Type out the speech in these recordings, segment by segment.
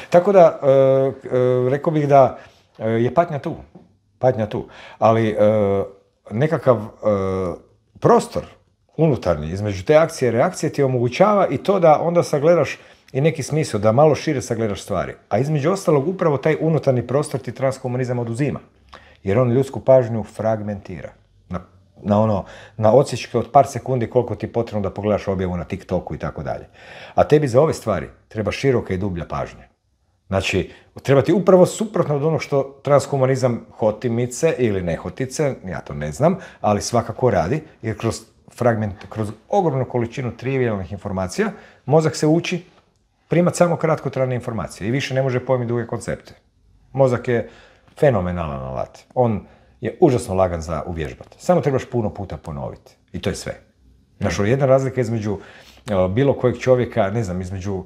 Tako da, rekao bih da je patnja tu, ali nekakav prostor unutarnji između te akcije i reakcije ti omogućava i to da onda sagledaš i neki smisao, da malo šire sagledaš stvari. A između ostalog, upravo taj unutarnji prostor ti transhumanizam oduzima. Jer on ljudsku pažnju fragmentira. Na odsječke od par sekundi koliko ti je potrebno da pogledaš objavu na TikToku i tako dalje. A tebi za ove stvari treba široka i dublja pažnja. Znači, treba ti upravo suprotno od onog što transhumanizam hotimice ili nehotice, ja to ne znam, ali svakako radi, jer kroz ogromnu količinu trivijalnih informacija, mozak se uči primati samo kratkotrajne informacije i više ne može pojmiti duge koncepte. Mozak je fenomenalan alat. On je užasno lagan za uvježbati. Samo trebaš puno puta ponoviti. I to je sve. Znači, jedna razlika između bilo kojeg čovjeka, ne znam, između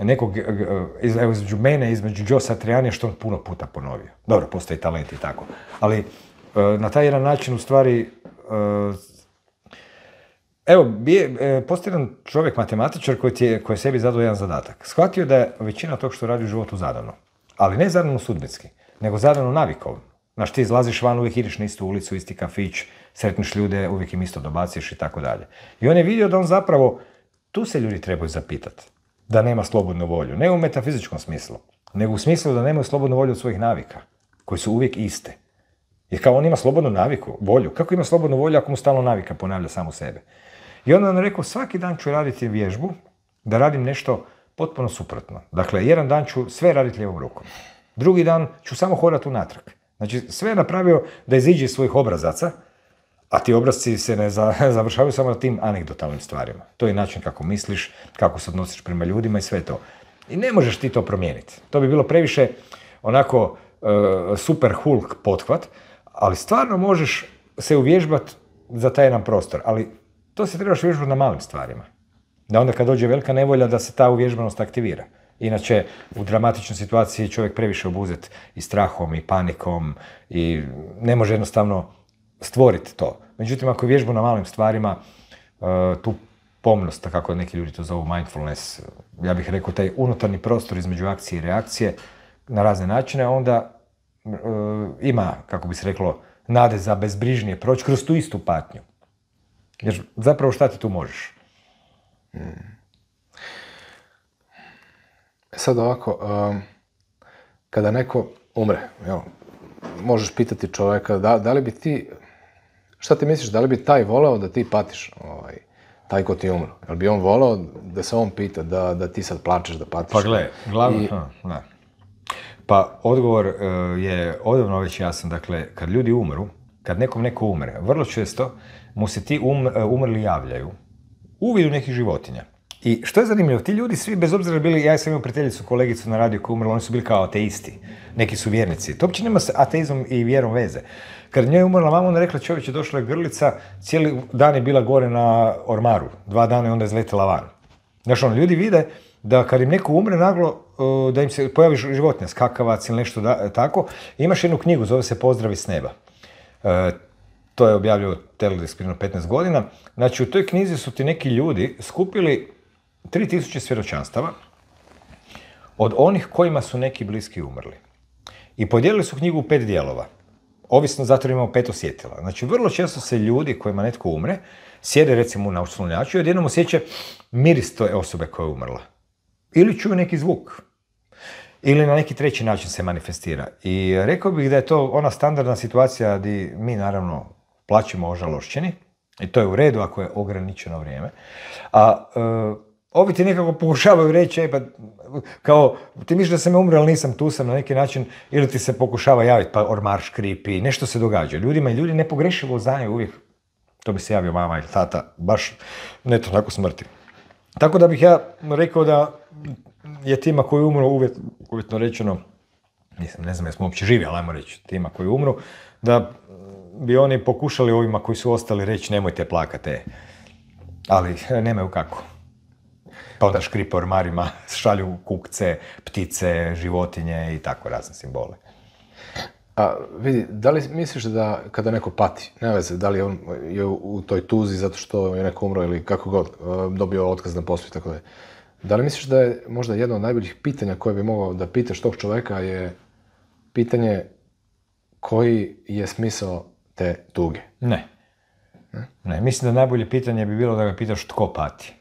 mene, između Joe Satriani, što on puno puta ponovio. Dobro, postoji talent i tako. Ali na taj jedan način, u stvari, evo, postoji jedan čovjek, matematičar, koji je sebi zadao jedan zadatak. Shvatio da je većina tog što radi u životu zadano. Ali ne zadano sudbinski, nego zadano navikom. Znaš, ti izlaziš van, uvijek ideš na istu ulicu, isti kafić, sretniš ljude, uvijek im isto dobaciš i tako dalje. I on je vidio da on zapravo, tu se ljudi trebaju zapitati, da nema slobodnu volju. Ne u metafizičkom smislu, nego u smislu da nemaju slobodnu volju od svojih navika, koji su uvijek iste. Jer kao on ima slobodnu naviku, volju. Kako ima slobodnu volju ako mu stalno navika ponavlja samo sebe? I onda on rekao, svaki dan ću raditi vježbu, da radim nešto potpuno suprotno. Dakle, jedan dan ću sve raditi lijevom rukom. Drugi dan ću samo hodati unatrag. Znači, sve je napravio da iziđe iz svojih obrazaca, a ti obrazci se ne završavaju samo na tim anegdotalnim stvarima. To je način kako misliš, kako se odnosiš prema ljudima i sve to. I ne možeš ti to promijeniti. To bi bilo previše onako super Hulk pothvat, ali stvarno možeš se uvježbati za taj jedan prostor. Ali to se trebaš vježbati na malim stvarima. Da onda kad dođe velika nevolja da se ta uvježbanost aktivira. Inače, u dramatičnoj situaciji čovjek previše obuzet i strahom i panikom i ne može jednostavno stvoriti to. Međutim, ako vježbu na malim stvarima, tu pomnost, kako neki ljudi to zovu mindfulness, ja bih rekao taj unutarnji prostor između akcije i reakcije na razne načine, onda ima, kako bi se reklo, nade za bezbrižnije proći kroz tu istu patnju. Jer zapravo šta ti tu možeš? Sad ovako, kada neko umre, možeš pitati čovjeka da li bi ti, šta ti misliš, da li bi taj voleo da ti patiš, taj ko ti je umro? Jel bi on voleo da se on pita, da ti sad plačeš, da patiš? Pa gle, ne. Pa odgovor je odavno već jasan. Dakle, kad ljudi umru, kad neko umre, vrlo često mu se ti umrli javljaju u vidu nekih životinja. I što je zanimljivo, ti ljudi svi, bez obzira bili, ja sam imao prijateljicu, kolegicu na radiju koja umrla, oni su bili kao ateisti, neki su vjernici. To uopće nema s ateizmom i vjerom veze. Kad njoj je umrla mama, ona je rekla, čovječe, došla je grlica, cijeli dan je bila gore na ormaru, 2 dana i onda je izletela van. Znaš, ljudi vide da kad im neko umre naglo, da im se pojavi životinja, skakavac ili nešto tako, imaš jednu knjigu, zove se Pozdravi s neba. To je objavio Teledesk prije 15 godina. Znači, u toj knjizi su ti neki ljudi skupili 3000 svjedočanstava od onih kojima su neki bliski umrli. I podijelili su knjigu u 5 dijelova. Ovisno, zato imamo 5 osjetila. Znači, vrlo često se ljudi kojima netko umre, sjede recimo na oslonjaču i odjednom osjeća miris te osobe koja je umrla. Ili čuju neki zvuk. Ili na neki treći način se manifestira. I rekao bih da je to ona standardna situacija gdje mi naravno plaćemo ožalošćeni. I to je u redu ako je ograničeno vrijeme. A ovi ti nekako pokušavaju reći, pa kao, ti misliš da sam umro, ali nisam, tu sam na neki način, ili ti se pokušava javiti, pa ormar škripi, nešto se događa. Ljudi nepogrešivo znaju uvijek, to bi se javio mama ili tata, baš neto nakon smrti. Tako da bih ja rekao da je tima koji umru, uvjetno rečeno, ne znam jesmo uopće živi, ali ajmo reći, tima koji umru, da bi oni pokušali ovima koji su ostali reći nemojte plakati, ali nemaju kako. Pa onda škripe ormarima, šalju kukce, ptice, životinje i tako razne simbole. A vidi, da li misliš da kada neko pati, nema veze, da li on je u toj tuzi zato što je neko umro ili kako god, dobio otkaz na poslu i tako da Da li misliš da je možda jedno od najboljih pitanja koje bi mogao da pitaš tog čoveka je pitanje koji je smisao te tuge? Ne. Ne, mislim da najbolje pitanje bi bilo da ga pitaš tko pati.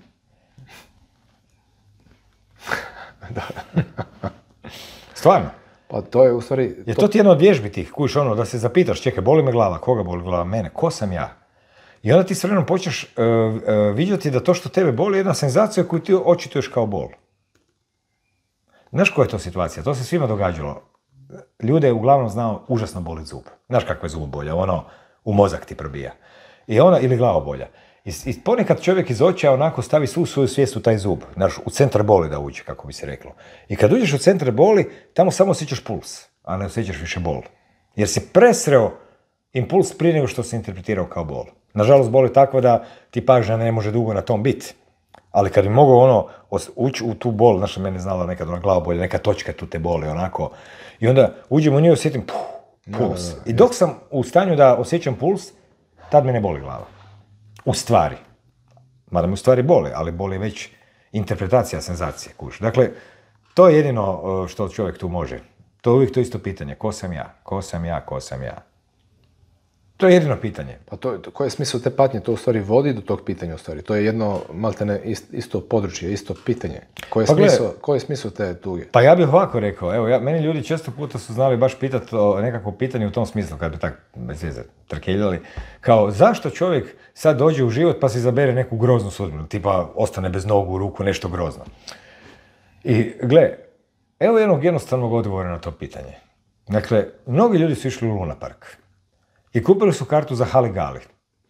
Da. Stvarno. Pa to je u stvari... Jer to ti je jedno od vježbi tih, kužiš ono, da se zapitaš, čekaj, boli me glava, koga boli glava? Mene, ko sam ja? I onda ti s vremenom počneš vidjeti da to što tebe boli je jedna senzacija koju ti očituješ kao bol. Znaš koja je to situacija? To se svima događalo. Ljude je uglavnom znao užasno boli zub. Znaš kakva je zubobolja, ono u mozak ti probija. Ili glavobolja. I ponekad čovjek iz očaja onako stavi svu svoju svijest u taj zub. Znaš, u centar boli da uđe, kako bi se reklo. I kad uđeš u centar boli, tamo samo osjećaš puls, a ne osjećaš više bol. Jer si presreo impuls prije nego što se interpretirao kao bol. Nažalost, bol je takva da ti pažnja ne može dugo na tom biti. Ali kad bi mogao ući u tu bol, znaš, mene znala nekad ona glavobolja, neka točka tu te boli, onako. I onda uđem u nju i osjetim puls. I dok sam u stanju da osjećam puls, tad me ne boli glava. U stvari. Mada me u stvari boli, ali boli već interpretacija senzacije, kuš. Dakle, to je jedino što čovjek tu može. To je uvijek to isto pitanje. Ko sam ja? Ko sam ja? Ko sam ja? To je jedino pitanje. Pa koji je smisao te patnje? To u stvari vodi do tog pitanja u stvari. To je jedno, maltene, isto područje, isto pitanje. Koji je smisao te tuge? Pa ja bih ovako rekao, evo, meni ljudi često puta su znali baš pitati o nekakvo pitanje u tom smislu, kad bi tak bez veze trkeljali, kao zašto čovjek sad dođe u život pa si izabere neku groznu sudbinu, tipa ostane bez nogu, ruku, nešto grozno. I gle, evo jednog jednostavnog odgovora na to pitanje. Dakle, mnogi ljudi su išli u Luna Park i kupili su kartu za Hali-Gali.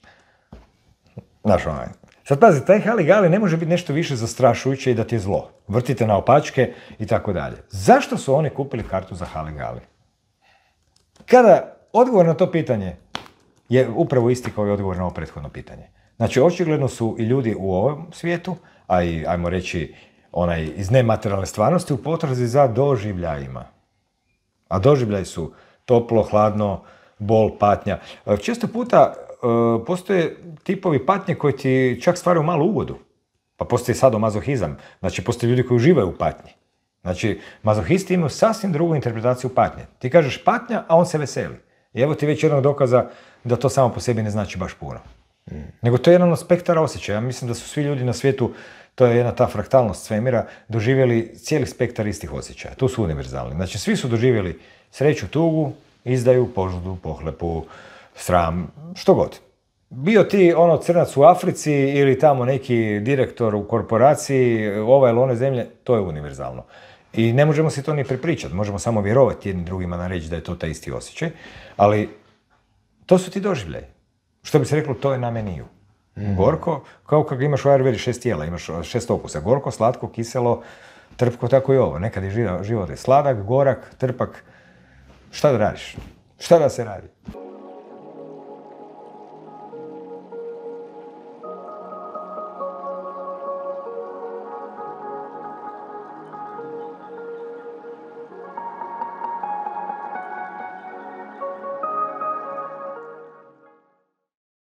Znaš onaj. Sad pazi, taj Hali-Gali ne može biti nešto više zastrašujuće i da ti je zlo. Vrtite na opačke i tako dalje. Zašto su oni kupili kartu za Hali-Gali? Kada odgovor na to pitanje je upravo isti kao i odgovor na ovo prethodno pitanje. Znači, očigledno su i ljudi u ovom svijetu, a i, ajmo reći, onaj iz nematerijalne stvarnosti, u potrazi za doživljajima. A doživljaj su toplo, hladno, bol, patnja. Često puta postoje tipovi patnje koji ti čak stvaraju malu ugodu. Pa postoji sadomazohizam. Znači, postoje ljudi koji uživaju u patnji. Znači, mazohisti imaju sasvim drugu interpretaciju patnje. Ti kažeš patnja, a on se veseli. I evo ti već jednog dokaza da to samo po sebi ne znači baš puno. Nego to je jedan od spektara osjećaja. Ja mislim da su svi ljudi na svijetu, to je jedna ta fraktalnost svemira, doživjeli cijeli spektar istih osjećaja. Tu su univerzalni. Znači, svi su doživjeli sreću, tugu, izdaju, požudu, pohlepu, sram, što god. Bio ti crnac u Africi ili tamo neki direktor u korporaciji, ova ili one zemlje, to je univerzalno. I ne možemo si to ni prepričati, možemo samo vjerovati jednim drugima na reći da je to taj isti osjećaj, ali to su ti doživljaji. Što bi se reklo, to je na meniju. Gorko, kao kad imaš u Ayurvedi 6 tijela, imaš 6 okusa. Gorko, slatko, kiselo, trpko, tako i ovo. Nekad je život je sladak, gorak, trpak. Šta da radiš? Šta da se radi?